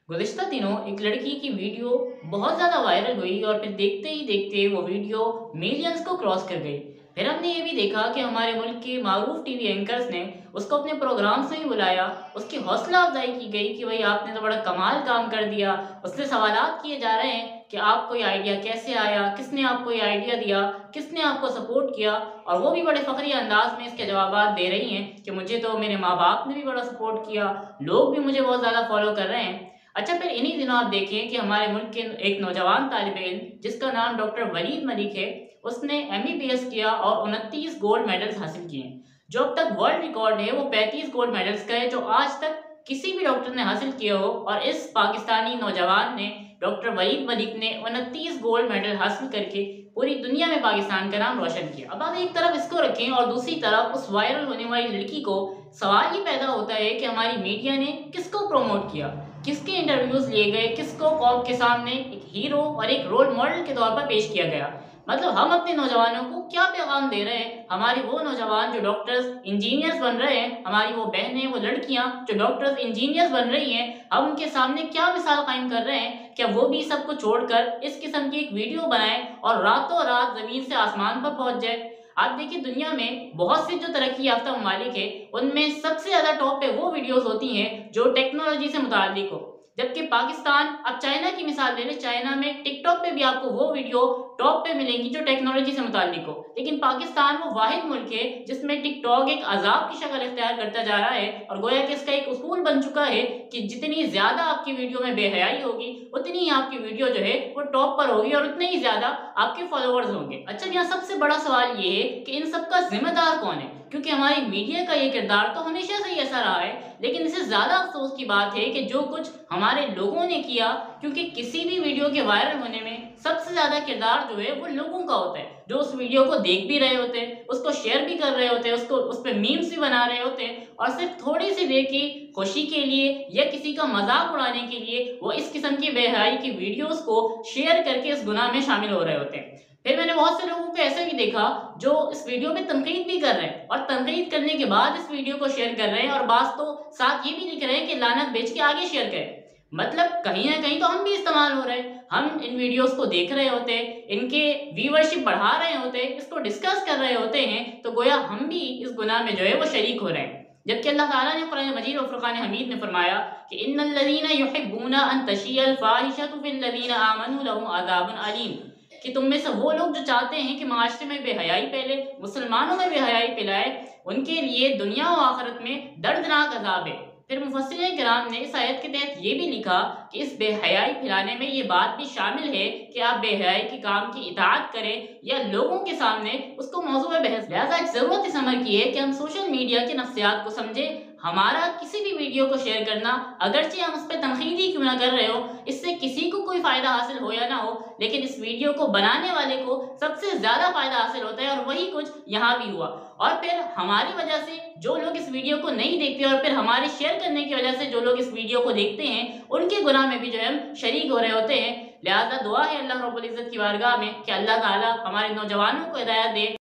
गुज़िश्ता दिनों एक लड़की की वीडियो बहुत ज़्यादा वायरल हुई और फिर देखते ही देखते वो वीडियो मिलियंस को क्रॉस कर गई। फिर हमने ये भी देखा कि हमारे मुल्क के मारूफ टीवी एंकर्स ने उसको अपने प्रोग्राम्स में ही बुलाया, उसकी हौसला अफजाई की गई कि भाई आपने तो बड़ा कमाल काम कर दिया। उससे सवालात किए जा रहे हैं कि आपको ये आइडिया कैसे आया, किसने आपको ये आइडिया दिया, किसने आपको सपोर्ट किया। और वो भी बड़े फ़खरिया अंदाज में इसके जवाबात दे रही हैं कि मुझे तो मेरे माँ बाप ने भी बड़ा सपोर्ट किया, लोग भी मुझे बहुत ज़्यादा फॉलो कर रहे हैं। अच्छा, फिर इन्हीं दिनों आप देखें कि हमारे मुल्क के एक नौजवान तालिब इल्म जिसका नाम डॉक्टर वलीद मलिक है, उसने एमबीबीएस किया और 29 गोल्ड मेडल्स हासिल किए हैं। जो अब तक वर्ल्ड रिकॉर्ड है वो 35 गोल्ड मेडल्स का है, जो आज तक किसी भी डॉक्टर ने हासिल किया हो। और इस पाकिस्तानी नौजवान ने, डॉक्टर वलीद मलिक ने 29 गोल्ड मेडल हासिल करके पूरी दुनिया में पाकिस्तान का नाम रोशन किया। अब आप एक तरफ इसको रखें और दूसरी तरफ उस वायरल होने वाली लड़की को, सवाल ये पैदा होता है कि हमारी मीडिया ने किसको प्रमोट किया, किसके इंटरव्यूज लिए गए, किसको कौम के सामने एक हीरो और एक रोल मॉडल के तौर पर पेश किया गया। मतलब हम अपने नौजवानों को क्या पैगाम दे रहे हैं। हमारे वो नौजवान जो डॉक्टर्स इंजीनियर्स बन रहे हैं, हमारी वो बहनें, वो लड़कियां जो डॉक्टर्स इंजीनियर्स बन रही हैं, हम उनके सामने क्या मिसाल कायम कर रहे हैं। क्या वो भी सबको छोड़कर इस किस्म की एक वीडियो बनाएं और रातों रात जमीन से आसमान पर पहुंच जाए। आप देखिए, दुनिया में बहुत से जो तरक्की याफ्ता ममालिक है, उनमें सबसे ज्यादा टॉप पे वो वीडियोस होती हैं जो टेक्नोलॉजी से मुताल्लिक हो। जबकि पाकिस्तान, अब चाइना की मिसाल ले लें, चाइना में टिकटॉक पे भी आपको वो वीडियो टॉप पे मिलेंगी जो टेक्नोलॉजी से मुताल्लिक हो। लेकिन पाकिस्तान वो वाहिद मुल्क है जिसमें टिकटॉक एक अजाब की शक्ल इख्तियार करता जा रहा है और गोया कि इसका एक उसूल बन चुका है कि जितनी ज्यादा आपकी वीडियो में बेहयाई होगी, उतनी ही आपकी वीडियो जो है वो टॉप पर होगी और उतने ही ज्यादा आपके फॉलोअर्स होंगे। अच्छा, यहाँ सबसे बड़ा सवाल ये है कि इन सब का जिम्मेदार कौन है, क्योंकि हमारी मीडिया का ये किरदार तो हमेशा से ही ऐसा रहा है। लेकिन इससे ज्यादा अफसोस की बात है कि जो कुछ हमारे लोगों ने किया, क्योंकि किसी भी वीडियो के वायरल होने में सबसे ज्यादा किरदार जो है वो लोगों का होता है, जो उस वीडियो को देख भी रहे होते हैं, उसको शेयर भी कर रहे होते हैं, उसको उस पर मीम्स भी बना रहे होते हैं, और सिर्फ थोड़ी सी देर की खुशी के लिए या किसी का मजाक उड़ाने के लिए वो इस किस्म की बेहयाई की वीडियोस को शेयर करके इस गुनाह में शामिल हो रहे होते हैं। फिर मैंने बहुत से लोगों को ऐसा भी देखा जो इस वीडियो पे तनकीद भी कर रहे हैं और तनकीद करने के बाद इस वीडियो को शेयर कर रहे हैं, और बात तो साथ ये भी लिख रहे हैं कि लानत बेच के आगे शेयर करें। मतलब कहीं ना कहीं तो हम भी इस्तेमाल हो रहे हैं। हम इन वीडियोस को देख रहे होते हैं, इनके व्यूअरशिप बढ़ा रहे होते हैं, इसको डिस्कस कर रहे होते हैं, तो गोया हम भी इस गुनाह में जो है वो शरीक हो रहे हैं। जबकि अल्लाह ताला ने कुरान मजीद और फुरकान हमीद में फरमाया कि इन्नल लज़ीना युहिब्बूना अन तशियल फाहिशतु फिल लज़ीना आमनू लहुम अज़ाबुन अलीम, कि तुम में से वो लोग जो चाहते हैं कि माशरे में बेहयाई फैले, मुसलमानों में बेहयाई फैलाए, उनके लिए दुनिया और आखिरत में दर्दनाक अजाब है। फिर मुफस्सिरीन किराम ने इस आयत के तहत ये भी लिखा कि इस बेहयाई फैलाने में ये बात भी शामिल है कि आप बेहयाई के काम की इताअत करें या लोगों के सामने उसको मौजू में बहस। लिहाजा जरूरत इस अमर की है कि हम सोशल मीडिया के नफ्सियात को समझें। हमारा किसी भी वीडियो को शेयर करना, अगरचे हम उस पर तनकीद ही क्यों ना कर रहे हो, इससे किसी को कोई फायदा हासिल हो या ना हो, लेकिन इस वीडियो को बनाने वाले को सबसे ज्यादा फायदा हासिल होता है, और वही कुछ यहाँ भी हुआ। और फिर हमारी वजह से जो लोग इस वीडियो को नहीं देखते, और फिर हमारे शेयर करने की वजह से जो लोग इस वीडियो को देखते हैं, उनके गुनाह में भी जो है हम शरीक हो रहे होते हैं। लिहाजा दुआ है अल्लाह रब्बुल इज्जत की बारगाह में कि अल्लाह ताला हमारे नौजवानों को हिदायत दे।